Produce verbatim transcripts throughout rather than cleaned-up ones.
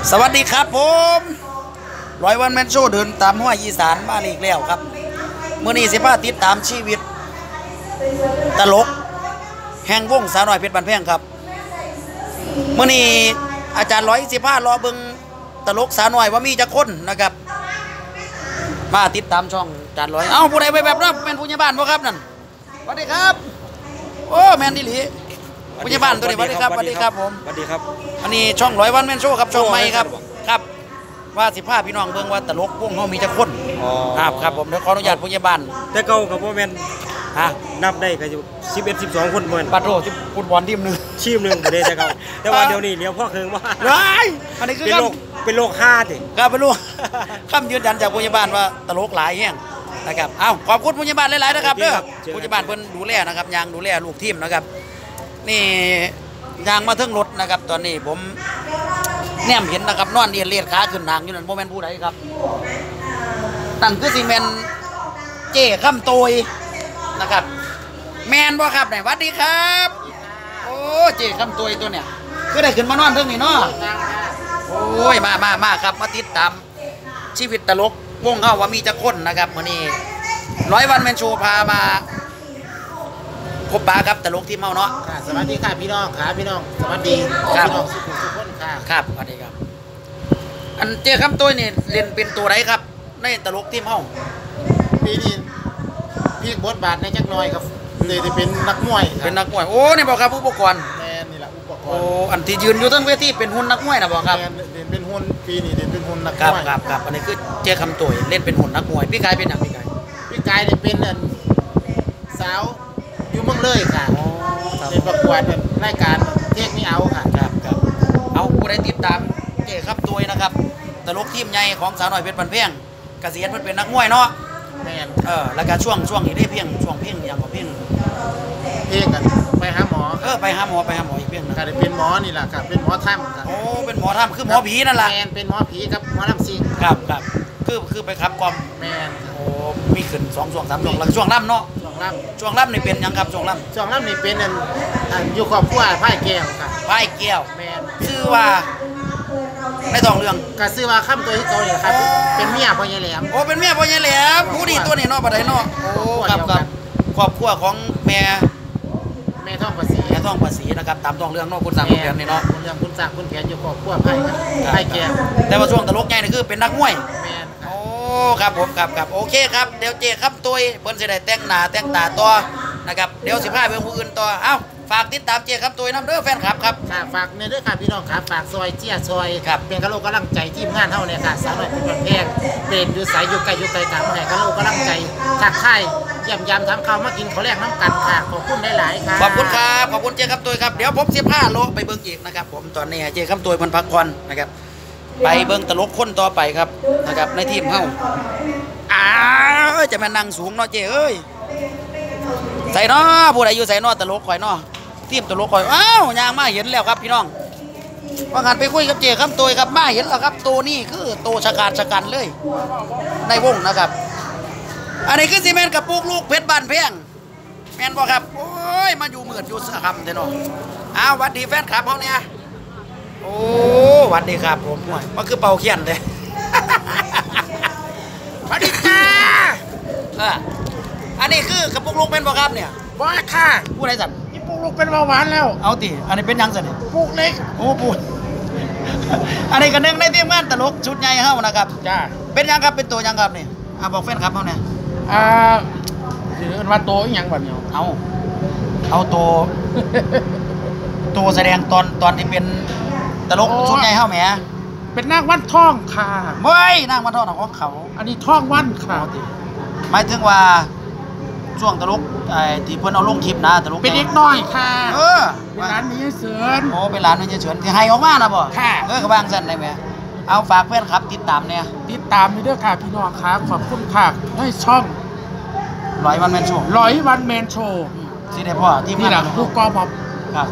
สวัสดีครับผมร้อยวันแมนโชว์เดินตามห้วยอีสานมาอีกแล้วครับเมื่อนี้สิพาติดตามชีวิตตลกแห่งวงสาวน้อยเพชรบ้านแพงครับเมื่อนี้อาจารย์ร้อยสิพารอเบิงตลกสาวน้อยว่ามีจักคนนะครับมาติดตามช่องอาจารย์ร้อยเอ้าผู้ใดไปแบบนั้นเป็นผู้ใหญ่บ้านบ่ครับนั่นสวัสดีครับโอ้แมนดิลีผู้ใหญ่บ้านตัวนี้สวัสดีครับสวัสดีครับผมสวัสดีครับอันนี้ช่องร้อยวันแมนโชว์ครับช่องใหม่ครับครับว่าสิพาพี่น้องเบิ่งว่าตลกวงเขามีจักคนครับครับผมเดี๋ยวขออนุญาตผู้ใหญ่บ้านแต่เก่ากับพ่อแม่นฮะนับได้ก็อยู่สิบเอ็ดสิบสองคนเหมือนปัดโรที่ฟุตบอลทีมหนึ่งทีมหนึ่งประเดี๋ยวแต่เก่าแต่ว่าเดี๋ยวนี้เดี๋ยวพ่อเคืองว่าร้ายอันนี้คือเป็นโรคเป็นโรคห้าสิครับเป็นโรคคำยืนยันจากผู้ใหญ่บ้านว่าตลกหลายแห่งนะครับเอ้าขอบคุณผู้ใหญ่บ้านหลายๆนะครับเด้อผู้ใหญ่บ้านเพิ่นดูแลนะครับยางดูแลลูกทีมนะครับนี่ยางมาถึงรถนะครับตอนนี้ผมแนมเห็นนะครับนอนเรียนเลียดขาขึ้นทางอยู่นั่นโมเมนต์ผู้ใดครับตั้งคือซีเมนเจ้ข้ามโตยนะครับแมนบ่ครับไหนวัดดีครับโอ้เจ้ข้ามโตยตัวเนี่ยคือได้ขึ้นมานอนเรื่องนี้เนาะโอ้ยมามามาครับมาติดตามชีวิตตลกวงเขาว่ามีจักคนนะครับวันนี้ร้อยวันแมนโชว์พามาพบปะครับตลกที่เมาเนาะสวัสดีค่ะพี่น้องค่ะพี่น้องสวัสดีพี่น้องสุขุมสุขคนค่ะครับสวัสดีครับอันเจ้าคำตัวนี่เรียนเป็นตัวไหนครับในตลกที่เมาปีนี้พี่บทบาทในจักน้อยครับเลยจะเป็นนักมวยเป็นนักมวยโอ้นี่บอกครับอุปกรณ์แมนนี่แหละอุปกรณ์โอ้อันที่ยืนอยู่ทั้งเวทีเป็นหุ่นนักมวยนะบอกครับเด่นเป็นหุ่นปีนี้เด่นเป็นหุ่นนักมวยครับครับอันนี้คือเจ้าคำตัวเล่นเป็นหุ่นนักมวยพี่กายเป็นอย่างพี่กายพี่กายเนี่ยเป็นสาวอยู่เมืองเลยค่ะเป็นประกวดรายการเทคนิเอาค่ะครับครับเอาผู้ใดติดตามเจ้าคำตัวนะครับตลกทีมใหญ่ของสาวน้อยเพชรบ้านแพงเกษียณเพิ่นเป็นนักมวยเนาะแมนเออแล้วก็ช่วงช่วงนี้ได้เพียงช่วงเพียงอย่างกับเพียงเพียงกันไปหาหมอเออไปหาหมอไปหาหมออีกเพียงนะค่ะเป็นหมอนี่แหละค่ะเป็นหมอถ้ำค่ะโอ้เป็นหมอถ้ำคือหมอผีนั่นแหละแมนเป็นหมอผีครับหมอน้ำซิงครับครับคือคือไปขับกล่อมแมนโอ้มีขึ้นสองช่วงสามช่วงแล้วช่วงล่ำเนาะช่วงล่ำช่วงล่ำนี่เป็นยังครับช่วงล่ำช่วงล่ำนี่เป็นอันอยู่ครอบครัวไพ่แก้วค่ะไพ่แก้วแมนชื่อว่าในทองเรื่องก็ซื้อว่าข้ามตัวที่เขาเนี่ยครับเป็นเมียพ่อใหญ่แหลมโอ้เป็นเมียพ่อใหญ่แหลมผู้ดีตัวนี้เนาะปะไดเนาะโอ้ครับครับครอบครัวของแม่แม่ท่องภาษีแม่ท่องภาษีนะครับตามทองเรื่องเนาะคุณสั่งคุณแผนนี่เนาะคุณเรื่องคุณสั่งคุณแผนอยู่ครอบครัวไพ่ไพ่แก้วแต่ว่าช่วงตลกใหญ่นี่คือเป็นนักมวยแมนโอ้ครับผมครับครับโอเคครับเดี๋ยวเจ๊ครับตัวเพิ่นสิได้แต่งหน้าแต่งตาต่อนะครับเดี๋ยวสิพาไปผู้อื่นต่อเอ้าฝากติดตามเจ๊ครับตัวน้ำเด้อแฟนคลับครับค่ะฝากในเด้อค่ะพี่น้องครับฝากซอยเจี๊ยซอยครับเป็นกะโหลกกำลังใจทีมงานเท่าเนี่ยค่ะสาวน้อยเพชรบ้านแพงเด่นอยู่สายอยู่ไกลอยู่ไกลกลางมาให้กะโหลกกำลังใจทักทายเยี่ยมยามทำข้าวมากินขอแรกน้ำกันค่ะขอบคุณหลายๆค่ะขอบคุณครับขอบคุณเจ๊ครับตัวครับเดี๋ยวผมสิพาโลไปเบิ่งอีกนะครับผมตอนนี้เจ๊ครับตัวเพิ่นพักผ่อนนะครับไปเบิ่งตลกคนต่อไปครับนะครับในทีมเฮาอ้าวจะมานั่งสูงเนาะเจ๊เอ้ยใส่เนาะผู้ใดอยู่ใส่เนาะตลกข่อยเนาะทีมตลกข่อยอ้าวยางมาเห็นแล้วครับพี่น้องว่างันไปคุยกับเจ๊ครับตัวครับมาเห็นแล้วครับตัวนี้คือตัวชะกาดชะกันเลยในวงนะครับอันนี้คือซีเมนกับปุกลูกเพชรบ้านแพงแมนบอกครับโอ้ยมาอยู่เหมือนอยู่สะคำเถอะเนาะอ้าววัดดีแฟนครับเขาเนี่ยโอ้วัดดีครับผมมันคือเป่าเขียนเลยวัดดีจ้าอ่ะอันนี้คือกระปุกลูกเป็นบอกครับเนี่ยว่าค่ะผู้ใดสั่นนี่ปุกลูกเป็นเบาหวานแล้วเอาติอันนี้เป็นยังสั่นปุกเล็กโอ้ปุกอันนี้ก็นึงในทีมงานตลกชุดใหญ่เฮานะครับจ้าเป็นยังครับเป็นตัวยังครับนี่อ่ะบอกแฟนครับเขาเนี่ยอ่าถือว่าโตอีหยังแบบนี้เอาเอาตัวตัวแสดงตอนตอนที่เป็นตลกชุดใหญ่เฮาแหมเป็นนางวันท่องค่ะไม่นางวันท่องของเขาอันนี้ท่องวันค่ะหมายถึงว่าช่วงตลกไอ้ที่เพิ่นเอาลงคลิปนะตลกเป็นเด็กน้อยค่ะเออเป็นร้านนี้เสือนโอ้เป็นร้านนี้เสือนที่ให้ออกมานะบ่ค่ะเออกระบางสั่นได้ไหมเอาฝากเพื่อนครับติดตามเนี่ยติดตามนี่ด้วยค่ะพี่น้องครับขอบคุณค่ะให้ช่องร้อยวันแมนโชว์ร้อยวันแมนโชว์สิได้พ่อที่นี่แหละลูกกอมอบครับ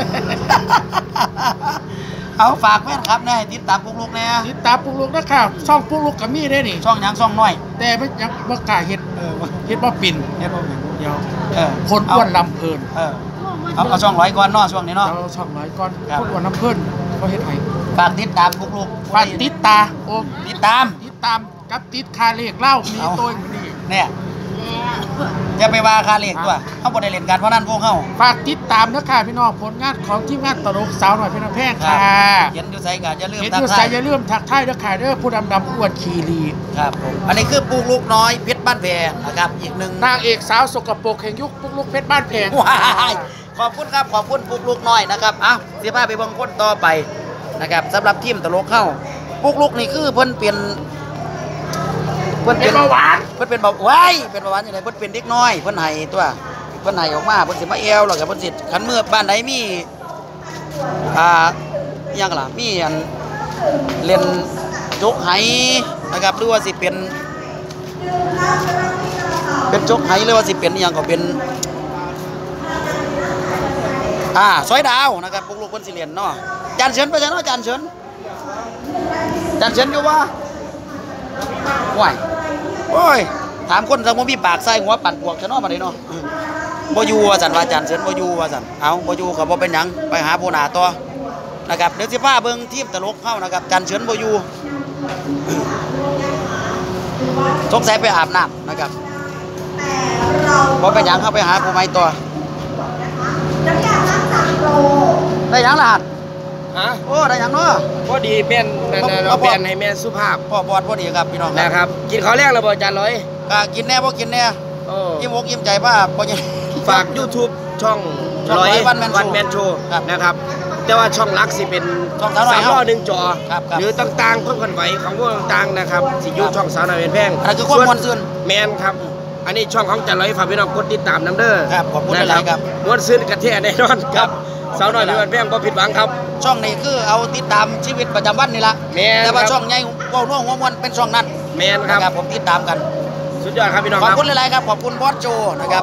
เอาฝากเพื่อนครับเนี่ยติดตามปุ๊กลุกเนี่ยติดตามปุ๊กลุกนะครับช่องปุ๊กลุกกับมี่ได้นี่ช่องยังช่องน้อยแต่ไม่ยังว่ากาเฮ็ดเออเฮ็ดว่าปิ่นเฮ็ดว่าปิ่นเดี๋ยวเออคนอ้วนลำเพลินเออเอาเอาช่องร้อยก้อนนอช่วงนี้เนาะเอาช่องร้อยก้อนคนอ้วนลำเพลินเขาเฮ็ดไห้ฝฝากติดตามพวกลูกฝากติดตาโอ้ติดตามติดตามกับติดคาเลขเล่ามีเอาตัวนี้เนี่ยจะไปว่าคาเล็กตัวเขาบ่ได้เล่นการพนันพวกเขาฝากติดตามนะค่ะพี่น้องผลงานของทีมงานตลกสาวหน่อยเพชรแพงค่ะเห็นอยู่ไสก็อย่าลืมเห็นทัอก ยู่ทาใส่ยอย่าลืมทักทายเด้อค่ะเด้อผู้ดำดำอ้วนคีรีครับผมอันนี้คือปลูกลูกน้อยเพชรบ้านแพงนะครับอีกหนึ่งนางเอกสาวสกปรกแห่งยุคปุ๊กลุกเพชรบ้านแพงว้ายขอบคุณครับขอบคุณปลูกลูกน้อยนะครับอ่ะเสียผ้าไปเบิ่งคนต่อไปนะครับสำหรับทีมตลกเข้าปลูกลูกนี่คือเพิ่นเป็นเพิ่นเป็เป็น นเบาหวานเพิ่นเป็นเบาว้ายเป็นเบาหวานยังไงเพิ่นเป็นเด็กน้อยเพิ่นให้ตัวเพิ่นให้ออกมาเพิ่นสิมาแอวแล้วก็เพิ่นสิคันเมื่อบ้านใดมีอ่าอิหยังล่ะมีอันเล่นจกไหนะครับหรือว่าสิเป็นเป็นจกไหหรือว่าสิเป็นอิหยังก็เป็นอ่าซอยดาวนะครับพวกลูกเพิ่นสิเรียนเนาะจานเฉินไปจังเนาะจานเฉินจานเฉินอยู่ว่าห่วยโอ้ยถามคนสังบ่มีปากใส่หัวปั่นปวกซะเนาะบัดนี้เนาะอืมบ่อยู่ว่าซั่นว่าจานเฉินบ่อยู่ว่าซั่นเอาบ่อยู่ก็บ่เป็นหยังไปหาผู้หน้าต่อนะครับเดี๋ยวสิพาเบิ่งทีมตลกเฮานะครับจานเฉินบ่อยู่สงสัยไปอาบน้ำนะครับบ่เป็นหยังเฮาไปหาผู้ใหม่ต่อได้หยังล่ะฮะโอ้ได้หยังเนาะพอดีเป็นนั่นน่ะเราเป็นให้แม่สุภาพพ่อบอดพอดีครับพี่น้องคนะรับครับ กินข้าวแรกแล้วบ่อาจารย์ร้อยก็กินแน่บ่กินแน่โอ้ยิ้มอกยิ้มใจป้าบ่ยังฝาก YouTube ช่องช่องร้อยร้อย One Man Show วันแมนโชว์ครับนะครับ แต่ว่าช่องหลักสิเป็นช่องสาวน้อยสามล้อหนึ่งจอครับครับหรือต่างๆเพิ่มกันไหวของพวกต่างๆนะครับสิอยูครับช่องสาวน้อยเป็นแพงอันนั้นคือความม่วนซื่นแมนครับ อันนี้ช่องของจันร้อยฝากพี่น้องกดติดตามน้ำเด้อครับขอบคุณนะหลายๆครับม้วนซื่นกระเทแน่นอนคครัรับบ สาวน้อยเป็นแพงบ่ผิดหวังครับช่องนี้คือเอาติดตามชีวิตประจำวันนี่ล่ะแม่นแต่ว่าครับช่องใหญ่เว้าน่วงหัวมวนเป็นช่องนั้นแมนครับนะครับผมติดตามกันสุดยอดครับพี่น้องขอบครับคุณหลายๆครับขอบคุณบอสโจนะครับ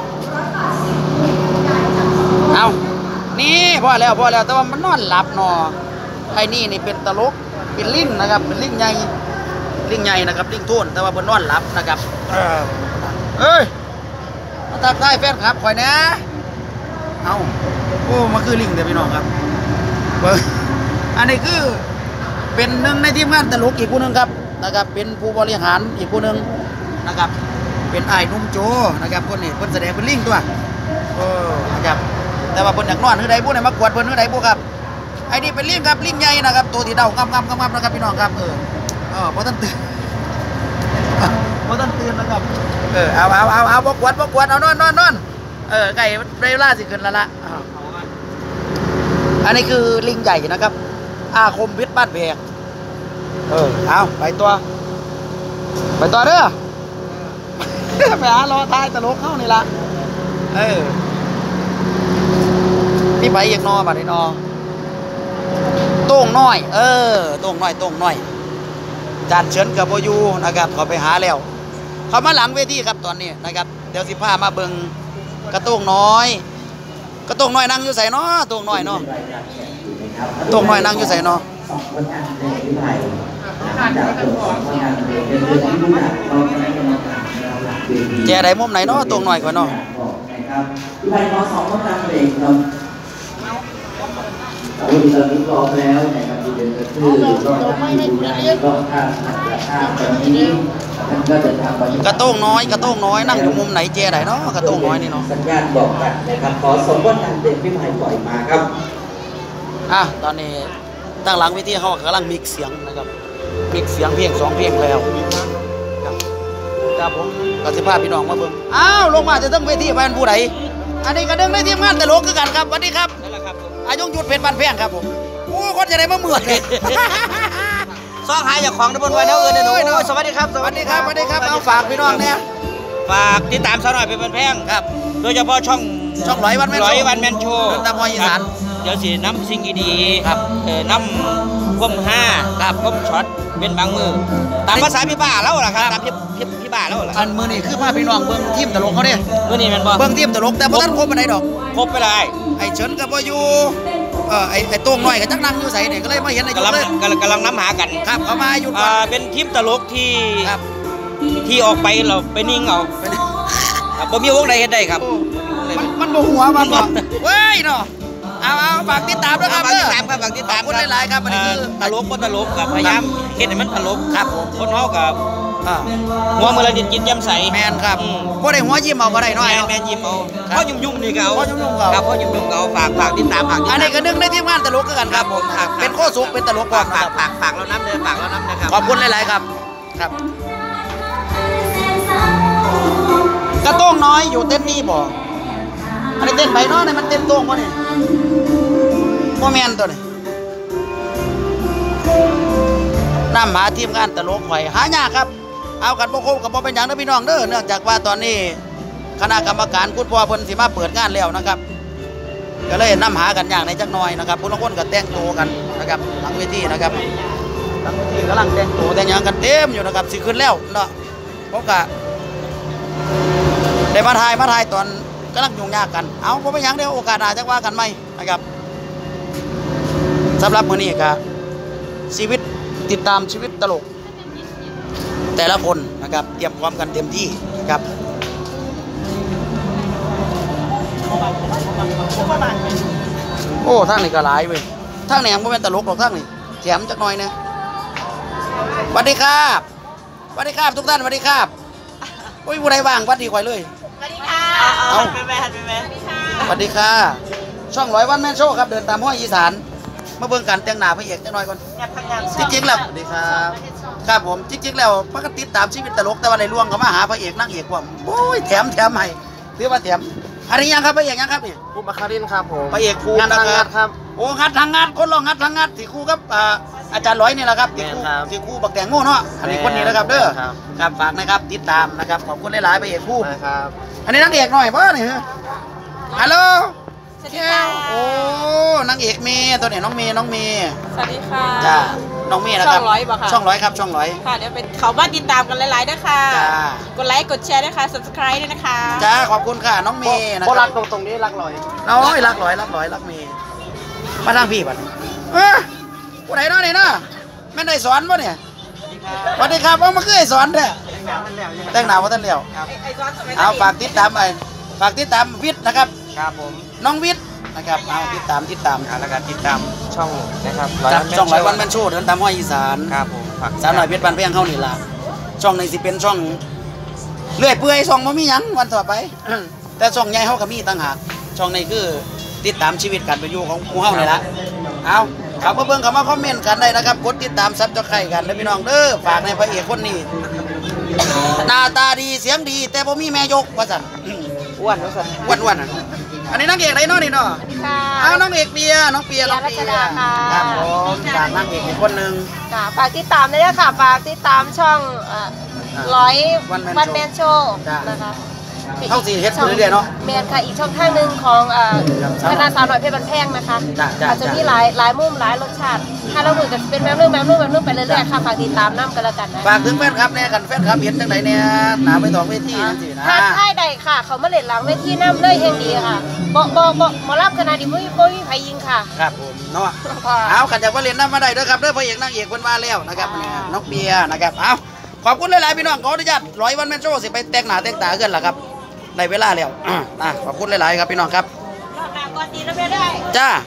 เอานี่พอแล้วพอแล้วแต่ว่ามันนอนหลับเนอไอ้นี่นี่เป็นตลกเป็นลิงนะครับเป็นลิงใหญ่ลิงใหญ่นะครับลิงทุ่นแต่ว่าเพิ่นนอนหลับนะครับเออเอ้ยมาทักทายแฟนคลับข่อยนะเอาโอ้มาคือลิงเด้อพี่น้องครับเบิ่งอันนี้คือเป็นหนึ่งในทีมงานตลกอีกผู้หนึงครับนะครับเป็นผู้บริหารอีกผู้หนึงนะครับ เป็นไอ้ายหนุ่มโจนะครับคนนี้เพิ่นแสดงเป็นลิงตัวโอ้นะครับแต่ว่าเพิ่นอยากนอนคือใดผู้ใดมากวดเพิ่นคือใดผู้ครับไอ้นี่เป็นลิงครับลิงใหญ่นะครับตัวที่เดางำงำงำงำนะครับพี่น้องครับเออเออบ่ทันตื่น บ่ทันตื่นนะครับเออเอาเอาเอาเอาบ่กวดบ่กวดเอานอนนอนนอนเออไก่เวลาสิขึ้นแล้วล่ะอ้าวอันนี้คือลิงใหญ่นะครับอาคมเพชรบ้านแพงเออเอาไปตัวไปตัวเด้อ ไปหารอทายตลกเข้านี่ละเออพี่ไปอีกนอบัดนี้นอโต้งน้อย เออโต้งน้อยโต้งน้อยจานเฉินกับโบอยูนะครับเขาไปหาแล้วเขามาหลังเวทีครับตอนนี้นะครับเดี๋ยวสิพามาเบิ่งกระโต้งน้อยกระโต้งน้อยนั่งอยู่ใส่เนาะโต้งน้อยเนาะโต้งน้อยนั่งอยู่ใส่เนาะแจไหนมุมไหนเนาะโต้งน้อยกว่าเนาะพี่ไพขอสองคนนำเพลงครับวันนี้เราลุ้นรอบแล้วนะครับที่เป็นกระทืบรอบท่านที่ดูแลรอบท่านท่านตอนนี้ท่านก็จะทำไปกระโต้งน้อยกระโต้งน้อยนั่งอยู่มุมไหนแจไหนเนาะกระโต้งน้อยนี่เนาะสัญญาณบอกกันนะครับขอสองคนนำเพลงพี่ไพปล่อยมาครับอ่ะตอนนี้ตั้งหลังเวทีเขากำลังมิกเสียงนะครับมิกเสียงเพลงสองเพลงแล้วครับแต่ผมกสิพาพี่น้องมาเบิ่งอ้าวลงมาจะต้องเวทีไปเป็นผู้ใดอันนี้ก็เดินในทีมงานตลกคือกันครับสวัสดีครับนั่นแหละครับผมอายุหยุดเพชรบ้านแพงครับผมโอ้คนจะได้มาเหมือนเลยซองหายจากของตะบนไว้แล้วเอิญเนี่ยหนูสวัสดีครับสวัสดีครับสวัสดีครับเอาฝากพี่น้องเนี่ยฝากติดตามสาวน้อยเป็นแพงครับโดยเฉพาะช่องช่องร้อยวันแมนโชว์ร้อยวันแมนโชว์เดินตามมอยอีสานเดี๋ยวสิน้ำสิ่งดีๆครับเออน้ำก้มห้าครับก้มช็อตเป็นบางมือตามภาษาพี่บ้าแล้วล่ะครับตามพี่พี่พี่บ้าแล้วล่ะอันมือนี่คือพาพี่น้องเบิ่งทีมตลกเขาเนี่ยเมื่อนี้แมันบ่เบิ่งทีมตลกแต่พอท่านครบไปไหนใดดอกครบไปเลยไอ้เฉินกับว่าอยู่เออไอ้ไอ้โต้งน้อยกับจักนั่งอยู่ใส่เนี่ยก็เลยมาเห็นไอ้ยุกำลังเลยกำลังกำลังน้ำหากันครับเขามาอยู่ก่ออ่าน เป็นทีมตลกที่ครับที่ออกไปเราไปนิ่งเอาเป็นครับบ่มีวงใดเฮ็ดได้ครับมันมันโมหัวมันบอกเว้ยเนาะเอาเอาฝากติดตามด้วยครับฝากติดตามครับฝากติดตามขอบคุณหลายๆครับอันนี้คือตลกบ่ตลกกับพยายามเฮ็ดให้มันตลกครับผมคนเฮากับอ่าหัวมือละดินกินยำใสแมนครับอืมบ่ได้หัวยิ้มเอาก็ได้น้อยแม่นเนาะแม่นยิ้มเอาครับพ่อยุ่มยุ่มๆนี่ก็เอาพ่อยุ่มๆก็เอาครับพ่อยุ่มยุ่มๆก็เอาฝากฝากติดตามฝากติดอัตาน มนี้ก็หนึงในทีมงานตลกคือกันครับผมครับเป็นโค้สุกเป็นตลกพร้อฝาม กนะคฝารับกฝากฝากเราน้ำเด้อฝากเราน้ำเด้อครับขอบคุณหลายๆครับครับกระโต้งน้อยอยู่เต้นนี่บ่อันนี้เต้นไปเนาะนี่มันเต้นโต้งบ่นี่บ่แม่นตัวนี้น้ำหาทีมงานตลกหอยหายากครับเอากันบ่ครบกับบ่เป็นหยังเด้อพี่น้องเด้อเนื่องจากว่าตอนนี้คณะกรรมการคุณพ่อเพิ่นสิมาเปิดงานแล้วนะครับก็เลยนำหากันอย่างในจักหน่อยนะครับผู้ลางคนก็แต่งตัวกันนะครับหลังเวทีนะครับหลังเวทีกำลังแต่งตัวแต่งหยังกันเต็มอยู่นะครับสิขึ้นแล้วเนาะผมก็ได้มาถ่ายมาถ่ายตอนกำลังยุ่งยากกันเอาบ่เป็นหยังเดี๋ยวโอกาสหน้าจักว่ากันใหม่นะครับสำหรับมื้อนี้ก็ชีวิตติดตามชีวิตตลก แต่ละคนนะครับเตรียมพร้อมกันเต็มที่นะครับโอ้ทางนี้ก็หลายเว้ยทางนี้ยังไม่เป็นตลกหรอกทางนี้แถมจักหน่อยนะสวัสดีครับสวัสดีครับทุกท่านสวัสดีครับโอ้ยผู้ใดว่างสวัสดีข่อยเลยสวัสดีค่ะเอาเป็นแม่เป็นแม่สวัสดีค่ะสวัสดีค่ะช่องร้อยวันแม่นโชว์ครับเดินตามห้อยอีสานมาเบิ่งกันแต่งหน้าพระเอกจักหน่อยก่อนอยากทำงานจริงๆแล้วสวัสดีครับครับผมจริงๆแล้วปกติตามชีวิตตลกแต่ว่าในล่วงเขามาหาพระเอกนางเอกว่าโอ้ยแถมแถมให้ถือว่าแถมอันนี้ยังครับพระเอกยังครับนี่ภูมิคารินครับผมพระเอกครูงานทางงานครับโอ้งัดทางงานคนรองงัดทางงานที่ครูครับอ่าอาจารย์ร้อยนี่แหละครับที่ครูแม่นครับที่ครูบักแตงโง่เนาะอันนี้คนนี้นะครับเด้อครับครับฝากนะครับติดตามนะครับขอบคุณหลายๆพระเอกครูนะครับอันนี้นางเอกหน่อยป่ะนี่ฮะฮัลโหลสวัสดีค่ะโอ้นางเอกเมย์ตัวนี้น้องเมย์น้องเมย์สวัสดีค่ะจ้าน้องเมย์นะครับช่องร้อยป่ะคะช่องร้อยครับช่องร้อยค่ะเดี๋ยวเป็นเขาบ้านติดตามกันหลายๆด้วยค่ะจ้ากดไลค์กดแชร์ด้วยค่ะ subscribe ด้วยนะคะจ้าขอบคุณค่ะน้องเมย์นะโบครารัณบตรงตรงนี้รักลอยน้อยรักร้อยรักร้อยรักเมย์มาทางพี่บัดนี้เอ้อผู้ใดเนาะนี่เนาะแม่นได้สอนป่ะเนี่ยสวัสดีครับเอามาคือไอ้สอนเด้อแต่งหน้าว่าท่านเดียวไอ้ซ้อนสมัยเอาฝากติดตามไปฝากติดตามวิทย์นะครับครับผมน้องวิทย์นะครับเอาติดตามติดตามอ่าแล้วก็ติดตามช่องนะครับครับช่องร้อยวันแมนโชว์เดินตามห้อยอีสานครับผมฝากสาวหน่อยเพชรบันเพียงเข้านี่ล่ะช่องในสิเป็นช่องเลื่อยเปื่อยช่องบ่มีหยังวันต่อไป แต่ช่องใหญ่เฮาก็มีต่างหากช่องในคือติดตามชีวิตการเป็นอยู่ของหมู่เฮานี่ล่ะเอาเข้ามาเบิ่งเข้ามาคอมเมนต์กันได้นะครับกดติดตามซับจะไข่กันเด้อพี่น้องเด้อฝากในพระเอกคนนี้หน้าตาดีเสียงดี แต่บ่มีแม่ยกว่าซั่นอ้วนว่าสันอ้วนๆอ่ะอันนี้นางเอกไหนเนาะนี่เนาะค่ะอ้าวน้องเอกเปียน้องเปียน้องเปียรัชดาค่ะครับผมจากนางเอกอีกคนหนึงค่ะฝากติดตามด้วยนะคะฝากติดตามช่องเอ่อร้อย One Man วันแมนโชว์จ้ะนะคะเข้าสี่เฮ็ดไปเรื่อยๆเนาะเมียนค่ะอีกช่องทางหนึ่งของเอ่อครับคณะสาวน้อยเพชรบันแพงนะคะจ้ะจ้ะอาจจะมีหลายหลายมุมหลายรสชาติ ถ้าเราคุยกันเป็นแบบนึงแบบนึงแบบนึงไปเรื่อยๆค่ะฝากติดตามน้ำกันแล้วกันนะฝากถึงแฟนคลับแน่กันแฟนคลับเห็นจังไดเนี่ยหนาไปต่อเวทีจังซี่นะถ้าค่ายใดค่ะ เขามาเล่นหลังเวทีน้ำเลยเฮงดีค่ะบ่บ่บ่หมอรับขนาดนี้บ่มีบ่มีไผยิงค่ะครับผมเนาะค่ะเอาขันจากว่าเรียนน้ำมาได้เด้อครับเด้อพระเอกนางเอกเพิ่นมาแล้วนะครับค่ะเนี่ยน้องเปียนะครับเอาขอบคุณหลายๆพี่น้องขออนุญาตร้อยวันแมนโชว์สิไปแต่งหน้าแต่งตากันล่ะครับได้เวลาแล้วอ่ะขอบคุณหลายๆครับพี่น้องครับรอบหน้าก่อนดีแล้วไม่ได้จ้า